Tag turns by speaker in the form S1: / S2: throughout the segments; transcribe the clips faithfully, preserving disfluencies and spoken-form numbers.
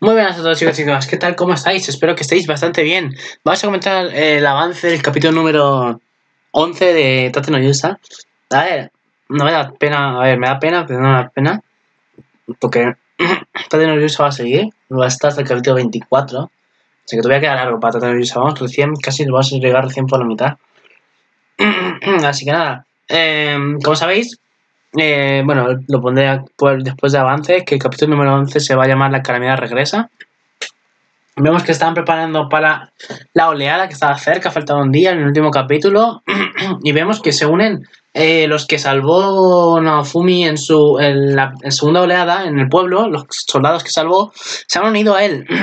S1: Muy buenas a todos, chicos y chicas, ¿qué tal? ¿Cómo estáis? Espero que estéis bastante bien. Vamos a comentar eh, el avance del capítulo número once de Tate no Yusa. A ver, no me da pena, a ver, me da pena, pero no me da pena, porque Tate no Yusa va a seguir, va a estar hasta el capítulo veinticuatro, así que todavía queda largo para Tate no Yusa. Vamos recién, casi vamos a llegar recién por la mitad. Así que nada, eh, como sabéis, eh, bueno, lo pondré después de avance, que el capítulo número once se va a llamar La Calamidad Regresa. Vemos que estaban preparando para la oleada que estaba cerca, faltaba un día en el último capítulo. Y vemos que se unen eh, los que salvó Naofumi en su en la en segunda oleada en el pueblo, los soldados que salvó, se han unido a él.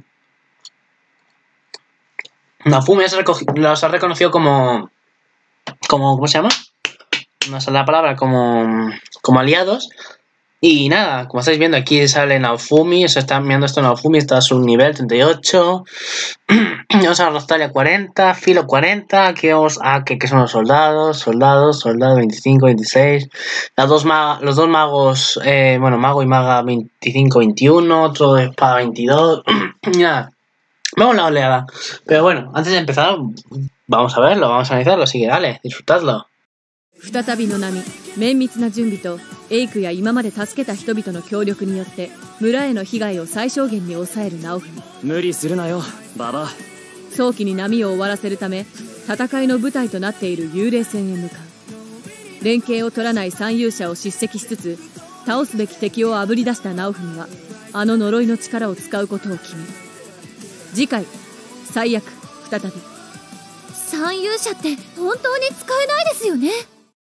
S1: Naofumi los ha reconocido como, como, ¿cómo se llama? No sé la palabra, como, como aliados. Y nada, como estáis viendo, aquí sale Naofumi, se está mirando esto Naofumi, está a su nivel treinta y ocho. Vamos a Raftalia cuarenta, Filo cuarenta, aquí vamos a que, que son los soldados, soldados, soldados veinticinco, veintiséis. Las dos los dos magos, eh, bueno, mago y maga veinticinco, veintiuno, otro de espada veintidós. Nada, vamos a la oleada. Pero bueno, antes de empezar, vamos a verlo, vamos a analizarlo, así que dale, disfrutadlo.
S2: 再びの波、綿密な準備とエイクや今まで助けた人々の協力によって村への被害を最小限に抑えるナオフミ。
S3: 無理するなよ、ババ。
S2: 早期に波を終わらせるため戦いの舞台となっている幽霊船へ向かう。連携を取らない三勇者を叱責しつつ倒すべき敵をあぶり出したナオフミはあの呪いの力を使うことを決める。次回、最悪再び。
S4: 三勇者って本当に使えないですよね。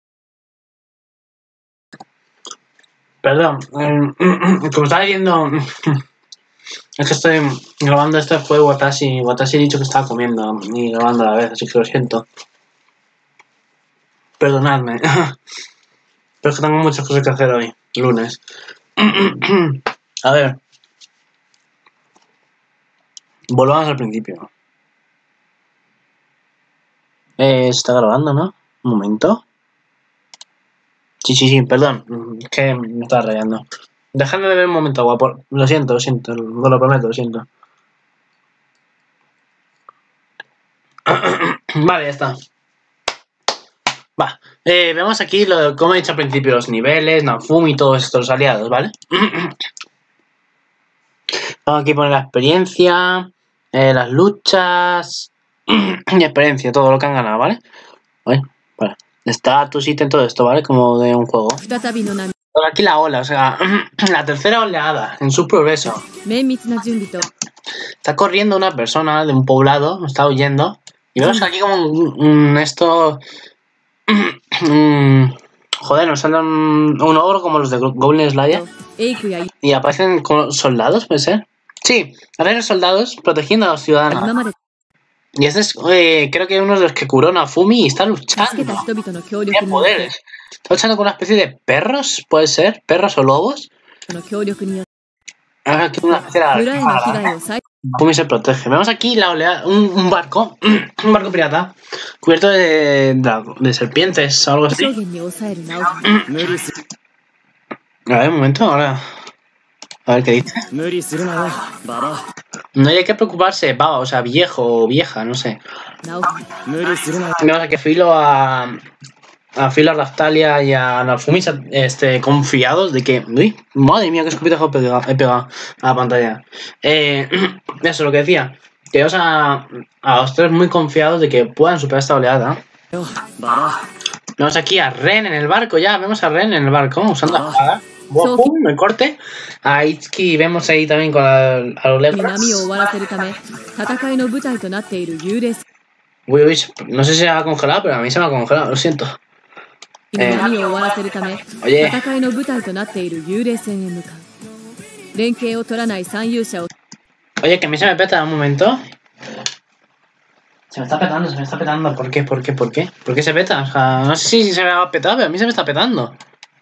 S1: Perdón, eh, como estaba diciendo, es que estoy grabando este juego Watashi, Watashi he dicho que estaba comiendo y grabando a la vez, así que lo siento. Perdonadme, pero es que tengo muchas cosas que hacer hoy, lunes. A ver, volvamos al principio. Eh, se está grabando, ¿no? Un momento. Sí, sí, sí, perdón, es que me estaba rayando. Dejadme de ver un momento, guapo. Lo siento, lo siento, no lo prometo, lo siento. Vale, ya está. Va, eh, vemos aquí, lo, como he dicho al principio, los niveles, Naofumi y todos estos aliados, ¿vale? Vamos aquí a poner la experiencia, eh, las luchas y experiencia, todo lo que han ganado, ¿vale? Vale, vale. Estatus, ítem, todo esto, ¿vale? Como de un juego. Por aquí la ola, o sea, la tercera oleada en su progreso. Está corriendo una persona de un poblado, está huyendo. Y vemos aquí como un, un esto... Un, joder, nos sale un, un ogro como los de Goblin Slayer. Y aparecen como soldados, ¿puede ser? Sí, aparecen soldados protegiendo a los ciudadanos. Y este es, eh, creo que uno de los que curó Naofumi y está luchando. Tiene poderes. Está luchando con una especie de perros, puede ser, perros o lobos. Ahora aquí una especie de Naofumi se protege. Vemos aquí la oleada, un, un barco, un barco pirata, cubierto de, de, de serpientes o algo así. A ver, un momento, ahora. A ver qué dice. No hay que preocuparse, baba, o sea, viejo o vieja, no sé. Vemos aquí a Filo, a, a Filo, a Raftalia y a Naofumi este, confiados de que... Uy, madre mía, qué escupitajo he pegado, he pegado a la pantalla. Eh, eso es lo que decía. Que vemos a, a los tres muy confiados de que puedan superar esta oleada. Vemos aquí a Ren en el barco, ya, vemos a Ren en el barco, usando la espada. ¡Pum! El corte. A Itsuki vemos ahí también con a, a los lepras. Uy, uy, no sé si se ha congelado, pero a mí se me ha congelado, lo siento. Eh, oye. Oye, que a mí se me peta un momento. Se me está petando, se me está petando. ¿Por qué? ¿Por qué? ¿Por qué? ¿Por qué se peta? O sea, no sé si se me ha petado, pero a mí se me está petando.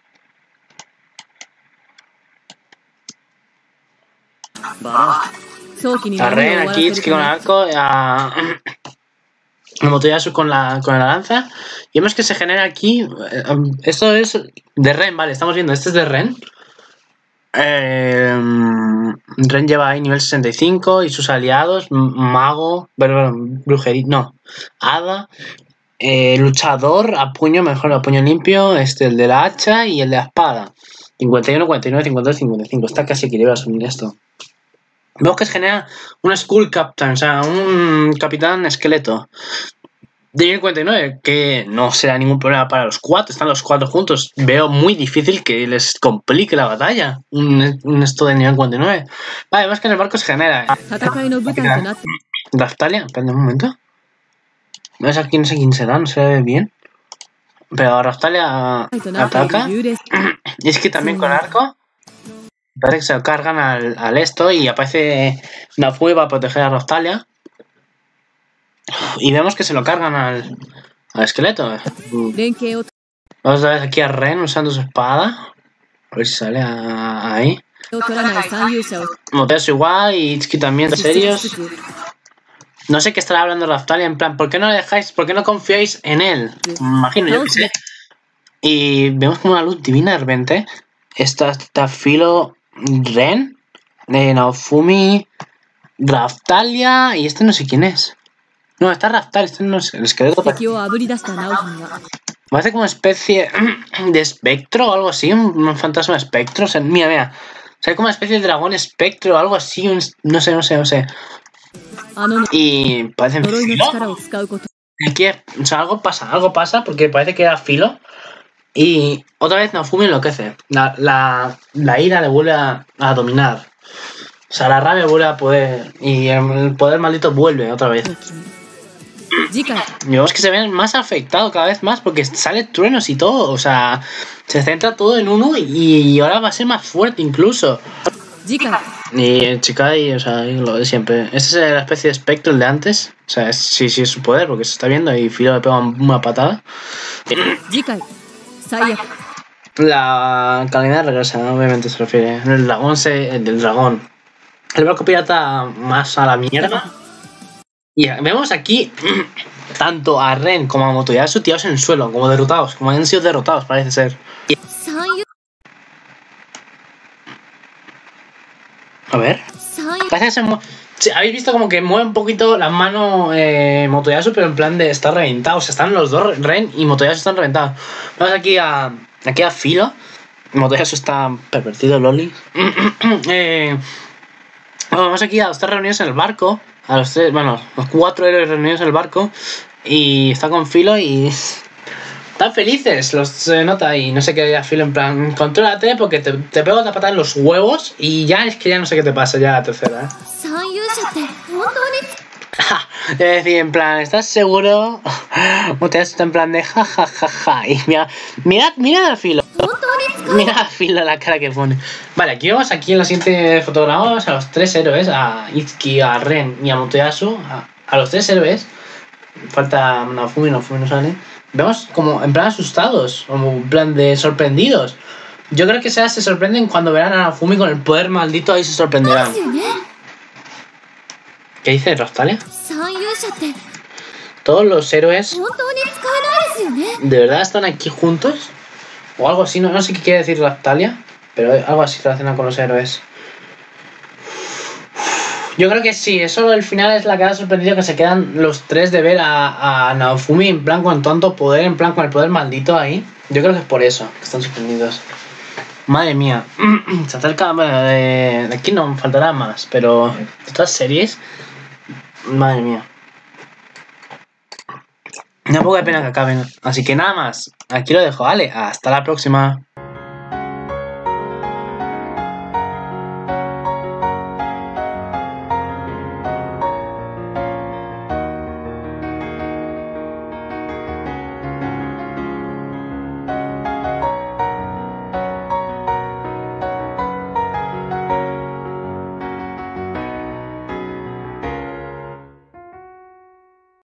S1: A Ren, aquí, Itsuki con el arco, a Motoyasu con la, con la lanza. Y vemos que se genera aquí. Esto es de Ren, vale, estamos viendo, este es de Ren. Eh, Ren lleva ahí nivel sesenta y cinco y sus aliados, mago, perdón, brujería, no, hada, eh, luchador, a puño, mejor a puño limpio, este, el de la hacha y el de la espada. cincuenta y uno, cuarenta y nueve, cincuenta y dos, cincuenta y cinco. Está casi equilibrado asumir esto. Vemos que se genera un Skull Captain, o sea, un capitán esqueleto. De nivel cuarenta y nueve, que no será ningún problema para los cuatro, están los cuatro juntos. Veo muy difícil que les complique la batalla. Un, un esto de nivel cuarenta y nueve. Vale, vemos que en el barco se genera. Raftalia, espera un momento. No sé quién, no sé quién será, no se ve bien. Pero Raftalia ataca. Y es que también con arco. Parece que se lo cargan al, al esto y aparece Naofumi para proteger a Raftalia. Y vemos que se lo cargan al, al esqueleto. Vamos a ver aquí a Ren usando su espada. A ver si sale a, ahí. Moteasu igual y Itsuki también, serios. No sé qué estará hablando Raftalia, en plan, ¿por qué no le dejáis, por qué no confiáis en él? Me imagino, yo qué sé. Y vemos como una luz divina de repente. Está, está Filo, Ren, de Naofumi, Raftalia y este no sé quién es. No, está Raftalia, este no es el esqueleto. Parece como una especie de espectro o algo así, un, un fantasma espectro. O sea, mira, mira. O sea, como una especie de dragón espectro o algo así, un, no sé, no sé, no sé. Y parece Filo. Aquí, o sea, algo pasa, algo pasa porque parece que era Filo. Y otra vez Naofumi enloquece. La, la, la ira le vuelve a, a dominar. O sea, la rabia vuelve a poder. Y el poder maldito vuelve otra vez. Y vemos que se ven más afectados cada vez más porque sale truenos y todo. O sea, se centra todo en uno y ahora va a ser más fuerte incluso. Y Chikai, o sea, lo de siempre. Esta es la especie de espectro, el de antes. O sea, es, sí, sí es su poder porque se está viendo y Filo le pega una patada. La calidad regresa, obviamente se refiere. El dragón se. El del dragón. El barco pirata más a la mierda. Y vemos aquí tanto a Ren como a Motoyasu tirados en el suelo, como derrotados, como han sido derrotados, parece ser. A ver. Parece que se mueve. Sí, habéis visto como que mueve un poquito las manos eh, Motoyasu, pero en plan de estar reventado. O sea, están los dos, Ren y Motoyasu están reventados. Vamos aquí a. Aquí a Filo. Motoyasu está pervertido, Loli. eh, vamos aquí a estar reunidos en el barco. A los tres, bueno, los cuatro héroes reunidos en el barco. Y está con Filo y. Están felices, los se nota y no sé qué a Filo en plan. Contrólate porque te, te pego la patada en los huevos y ya es que ya no sé qué te pasa, ya la tercera, ¿eh? Es decir, en plan, ¿estás seguro? O te has en plan de ja ja ja ja. Y mira, mira, mira a Filo. Mira a Filo la cara que pone. Vale, aquí vemos aquí en la siguiente fotograma a los tres héroes, a Itsuki, a Ren y a Motoyasu, a, a los tres héroes. Falta Naofumi, Naofumi no sale. Vemos como en plan asustados, como en plan de sorprendidos. Yo creo que se, se sorprenden cuando verán a Naofumi con el poder maldito, ahí se sorprenderán. ¿Qué dice Raftalia? Todos los héroes ¿de verdad están aquí juntos? O algo así, no, no sé qué quiere decir Raftalia, pero algo así relacionado con los héroes. Yo creo que sí, eso al final es la que ha sorprendido, que se quedan los tres de ver a, a Naofumi en plan con tanto poder, en plan con el poder maldito ahí. Yo creo que es por eso que están sorprendidos. Madre mía, se acerca, bueno, de, de aquí no faltará más, pero estas series, madre mía. Me da poca pena que acaben, así que nada más, aquí lo dejo, vale, hasta la próxima.